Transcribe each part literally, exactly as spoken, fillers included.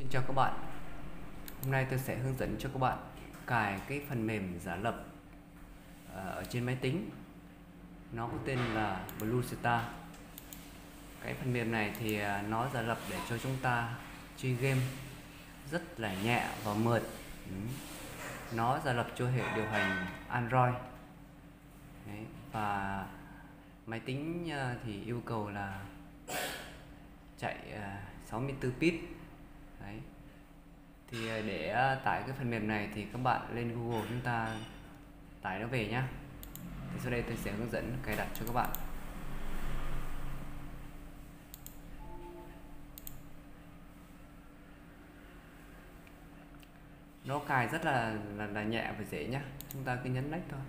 chào các bạn. Hôm nay tôi sẽ hướng dẫn cho các bạn cài cái phần mềm giả lập ở trên máy tính. Nó có tên là BlueStar. Cái phần mềm này thì nó giả lập để cho chúng ta chơi game rất là nhẹ và mượt. Nó giả lập cho hệ điều hành Android. Đấy. Và máy tính thì yêu cầu là chạy sáu mươi tư bit. Đấy. Thì để tải cái phần mềm này thì các bạn lên Google chúng ta tải nó về nhé. Thì sau đây tôi sẽ hướng dẫn cài đặt cho các bạn. Nó cài rất là, là, là nhẹ và dễ nhé. Chúng ta cứ nhấn next thôi.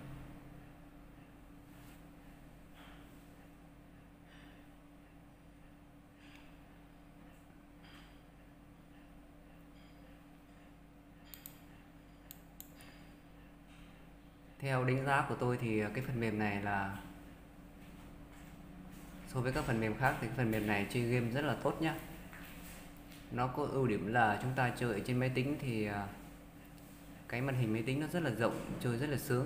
Theo đánh giá của tôi thì cái phần mềm này là so với các phần mềm khác thì cái phần mềm này chơi game rất là tốt nhá. Nó có ưu điểm là chúng ta chơi ở trên máy tính thì cái màn hình máy tính nó rất là rộng, chơi rất là sướng.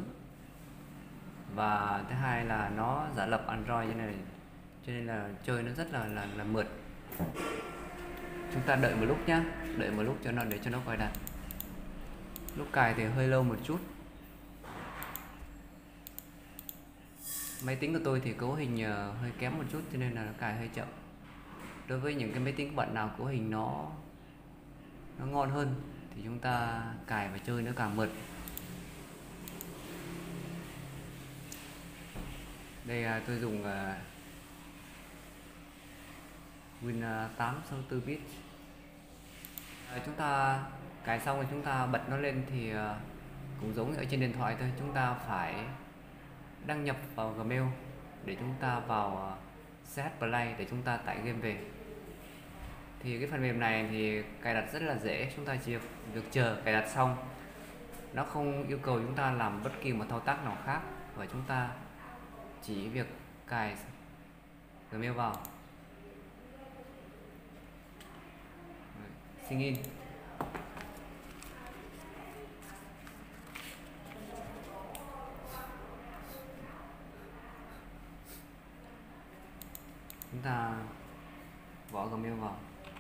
Và thứ hai là nó giả lập Android như này, cho nên là chơi nó rất là là, là mượt. Chúng ta đợi một lúc nhá, đợi một lúc cho nó để cho nó cài đặt. Lúc cài thì hơi lâu một chút. Máy tính của tôi thì cấu hình hơi kém một chút cho nên là nó cài hơi chậm. Đối với những cái máy tính của bạn nào cấu hình nó nó ngon hơn thì chúng ta cài và chơi nó càng mượt. Đây tôi dùng uh, Win tám sáu mươi tư bit. À, chúng ta cài xong rồi chúng ta bật nó lên thì uh, cũng giống như ở trên điện thoại thôi, chúng ta phải đăng nhập vào Gmail để chúng ta vào uh, xê hát Play để chúng ta tải game về. Thì cái phần mềm này thì cài đặt rất là dễ, chúng ta chỉ việc chờ cài đặt xong. Nó không yêu cầu chúng ta làm bất kỳ một thao tác nào khác, và chúng ta chỉ việc cài Gmail vào, sign in. Chúng ta bỏ Gmail vào.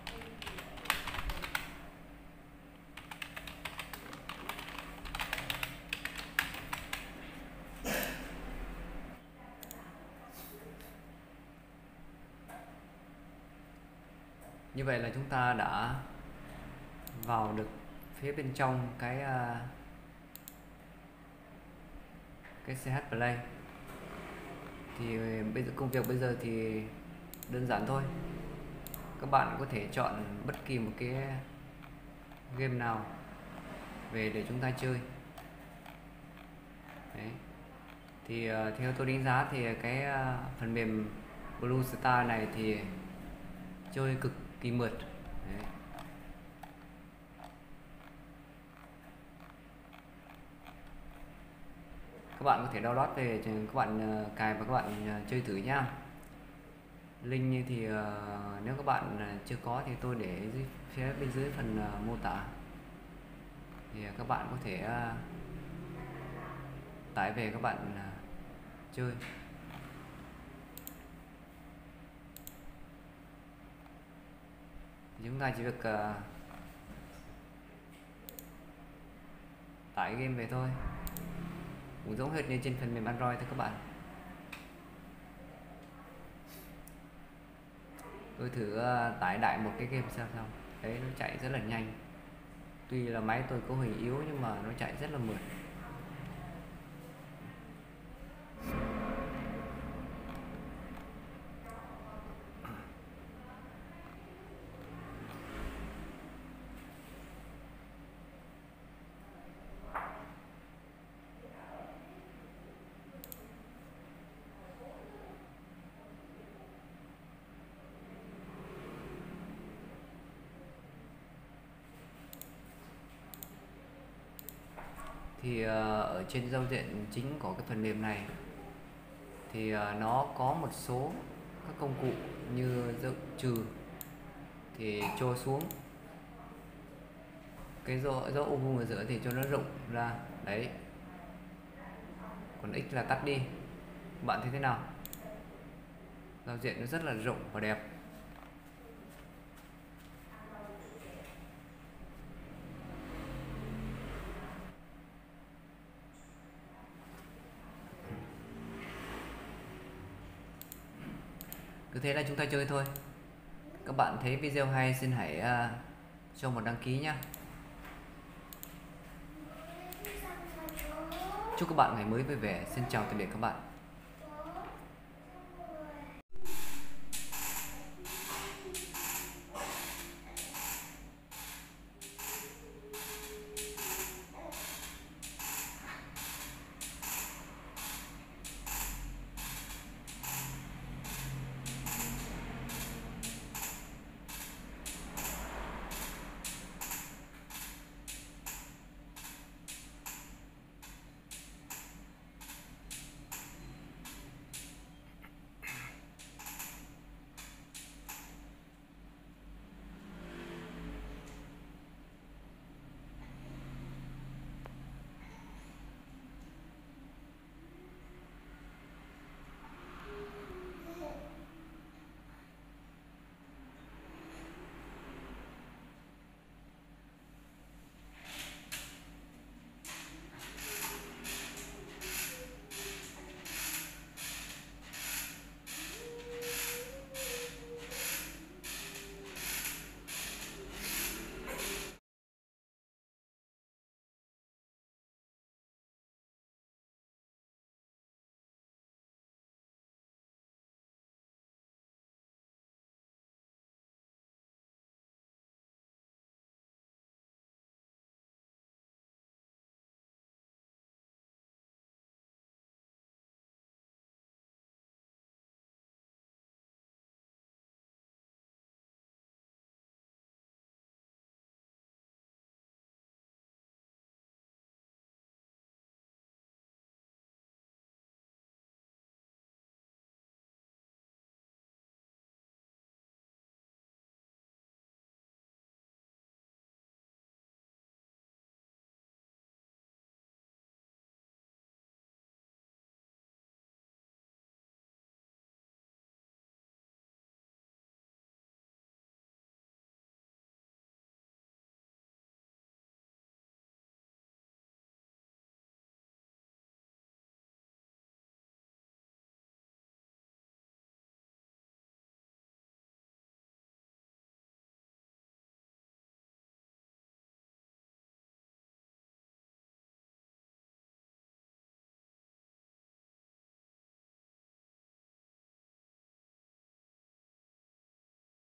Như vậy là chúng ta đã vào được phía bên trong cái uh, cái xê hát Play. Thì bây giờ công việc bây giờ thì đơn giản thôi. Các bạn có thể chọn bất kỳ một cái game nào về để chúng ta chơi. Đấy. Thì uh, theo tôi đánh giá thì cái uh, phần mềm BlueStar này thì chơi cực kỳ mượt. Đấy. Các bạn có thể download về các bạn uh, cài và các bạn uh, chơi thử nhá. Link thì uh, nếu các bạn uh, chưa có thì tôi để dưới, phía bên dưới phần uh, mô tả. Thì uh, các bạn có thể uh, tải về các bạn uh, chơi. Thì chúng ta chỉ việc uh, tải game về thôi, cũng giống hệt như trên phần mềm Android thôi các bạn. Tôi thử uh, tải đại một cái game xem xong. Đấy, nó chạy rất là nhanh. Tuy là máy tôi cấu hình yếu nhưng mà nó chạy rất là mượt. Thì uh, ở trên giao diện chính của cái phần mềm này thì uh, nó có một số các công cụ như dấu trừ thì trôi xuống, cái dấu dấu ô vuông ở giữa thì cho nó rộng ra đấy, còn x là tắt đi. Bạn thấy thế nào? Giao diện nó rất là rộng và đẹp. Cứ thế là chúng ta chơi thôi. Các bạn thấy video hay xin hãy uh, cho một đăng ký nhé. Chúc các bạn ngày mới vui vẻ. Xin chào tạm biệt các bạn.